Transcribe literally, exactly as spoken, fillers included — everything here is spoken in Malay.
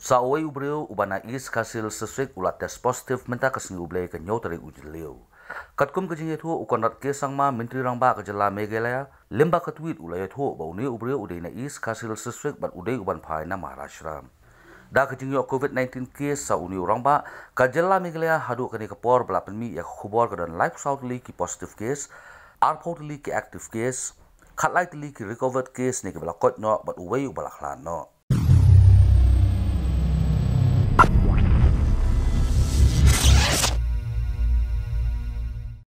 Sa Uwei ubreu ubana is kasil sesrik ulat tes positif menta kasngi ublei ke nyau tarik ujiliu. Katkum ke jinge thu ukonrat ke sangma menteri rangba ke Jylla Meghalaya lemba ke tweet ulaya thu ba uni ubreu udai na is kasil sesrik ban udai uban phai na Maharashtra. Da ke jinge COVID nineteen case sa uni rangba ka Jylla Meghalaya hadu ke ni kapor belapan mi ya khubor ke dan life southly ki positive case, arpotly ki active case, khatlai tli ki recovered case ni ke bela kot no bat Uwei ubalaklan no.